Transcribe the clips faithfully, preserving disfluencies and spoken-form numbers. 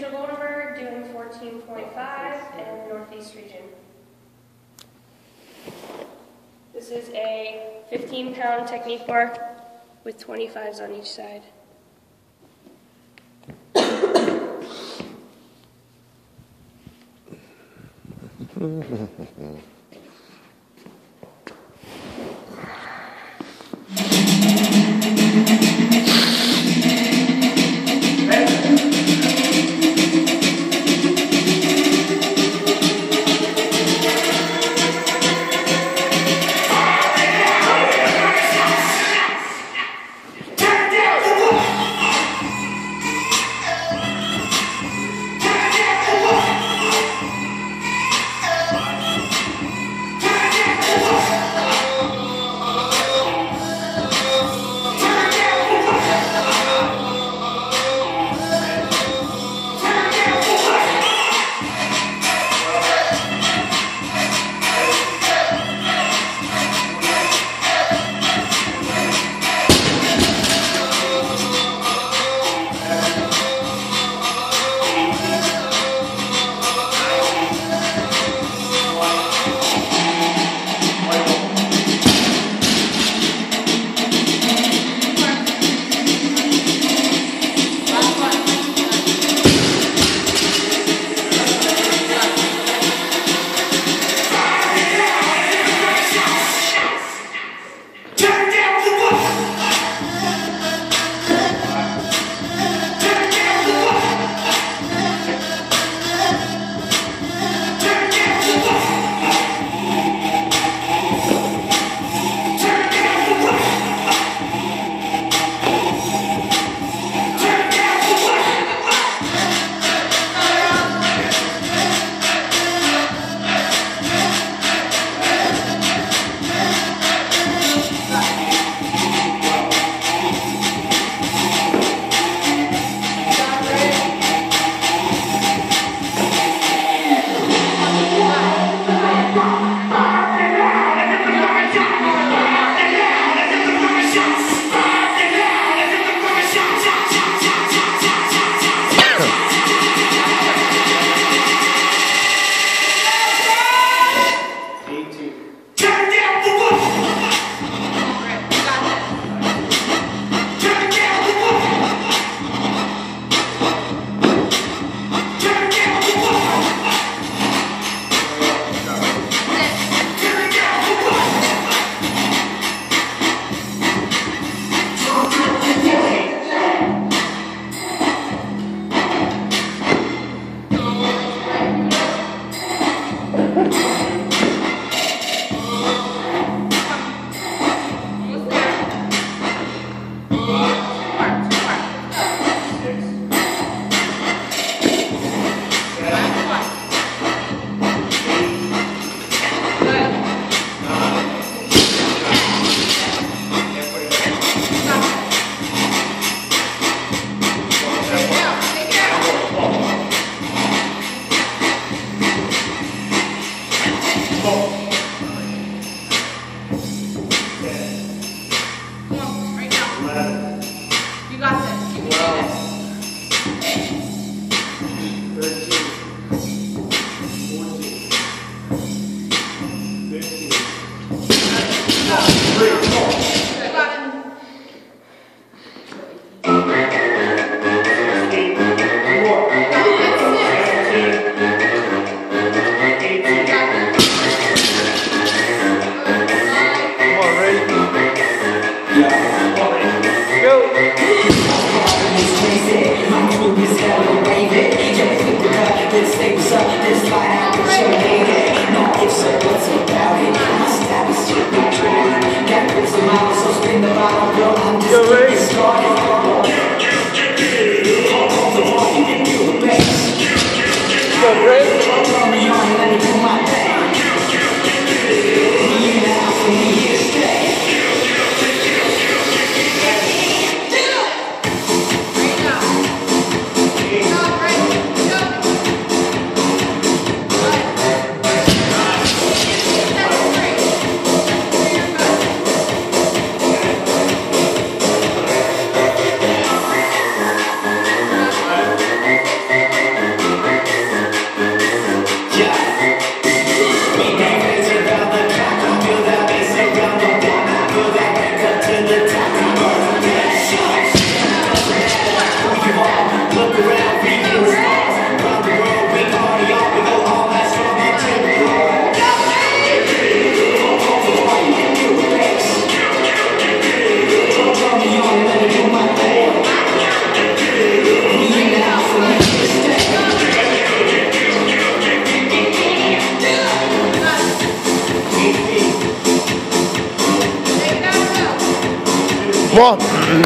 Rachel Goldenberg doing fourteen point five in Northeast region. This is a fifteen pound technique bar with twenty-fives on each side. Come on.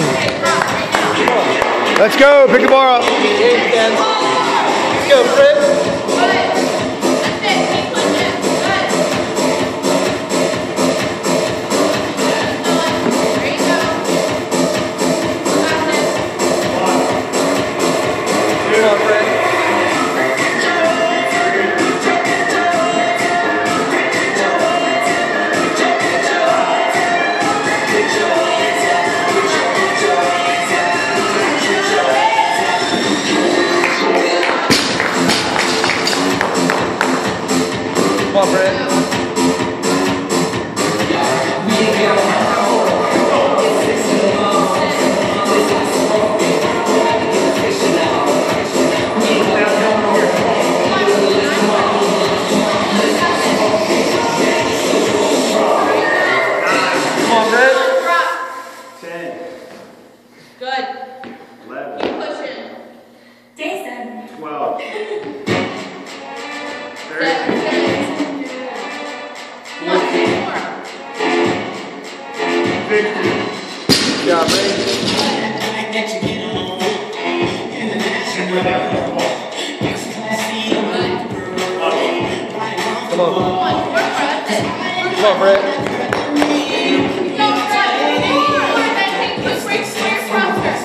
Let's go. Pick the bar up. Let's go, Fritz. Come on, Fred. Come on, Fred. ten. Good. eleven. Keep pushing. Jason. twelve. Seven. One, two more. fifteen. Good job, Ray. Come on. Come on, work for it. Come on, Fred. Go, Fred. More. Then take quick breaks for your roster.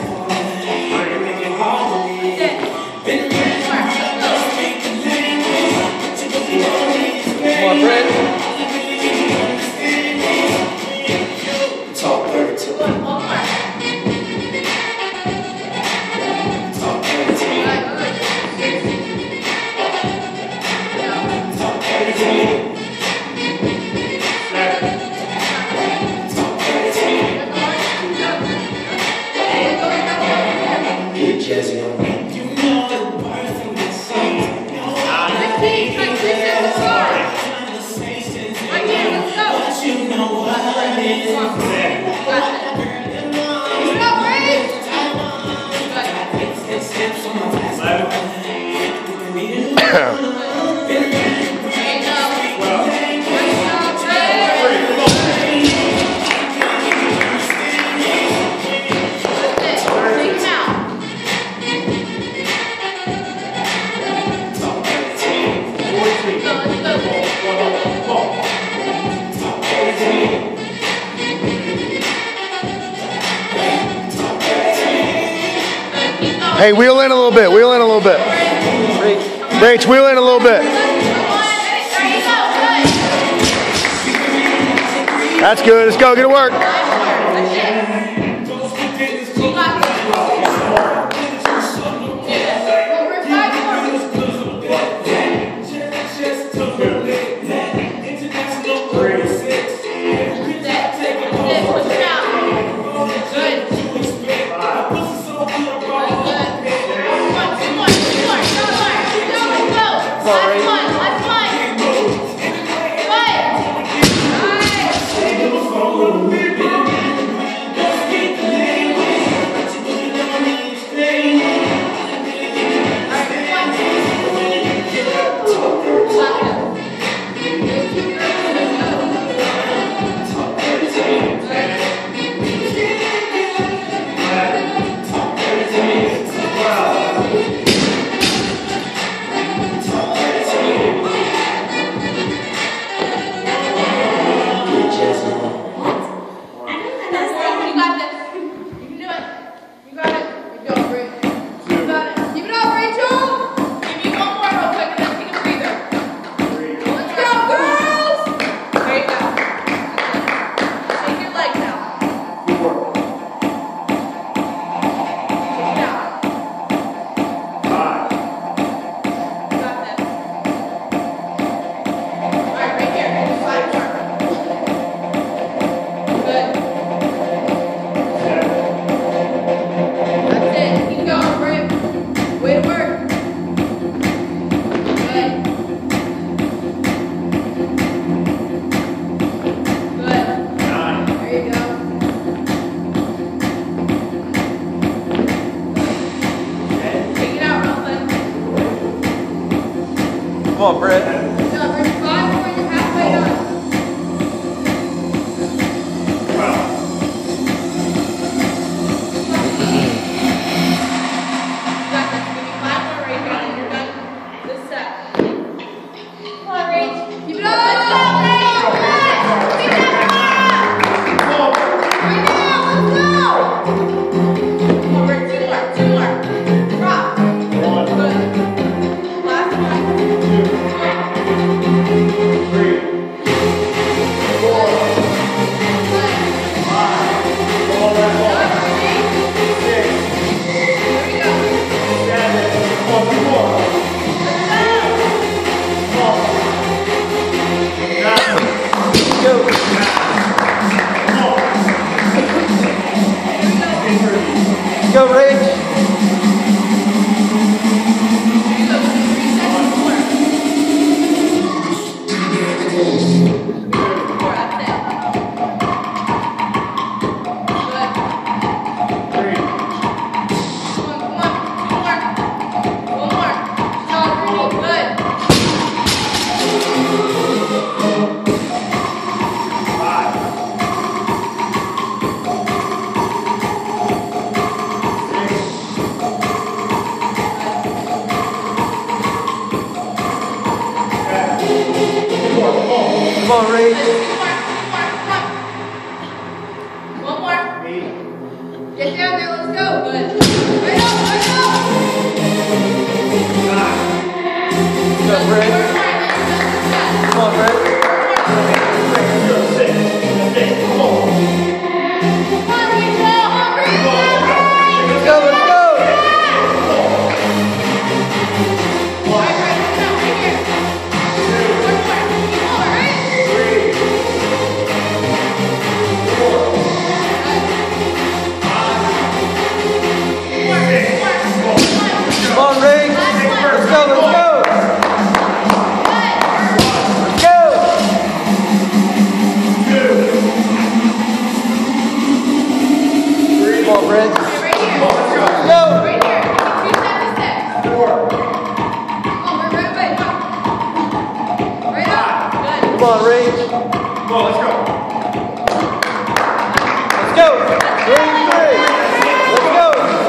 Come on, Fred. Hey, wheel in a little bit. Wheel in a little bit. Rach, wheel in a little bit. That's good. Let's go. Get to work. Come on, Brett. Good job, Brent. Five more, you're halfway done. Go, Rach. Come on, Ray. One more. Get down there, let's go. Good. Right up, right up. Go, Ray. Come on, Ray. Let's go, let's go. Come on, Ray. Let's go, let's go. Let's go. Come on, Brent. Let's go. Right here. Two seconds step. Four. Come on, right away. Come on. Right up. Good. Come on, Ray. Come on, let's go. Let's go. Three and three. Let's go.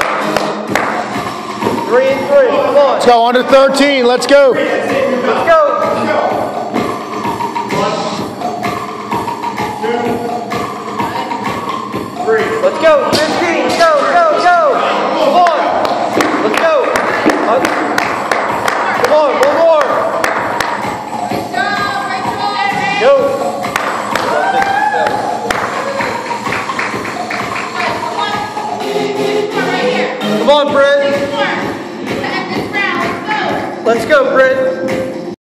Three and three. Come on. Let's go. Under thirteen. Let's go. Let's go. Let's go. fifteen. Go, go, go. Come on. Let's go. Up. Come on. One more. Great job. Great job. Go. Come on. Right here. Come on, Brent. Four. Back this round. Let's go. Let's go, Brent.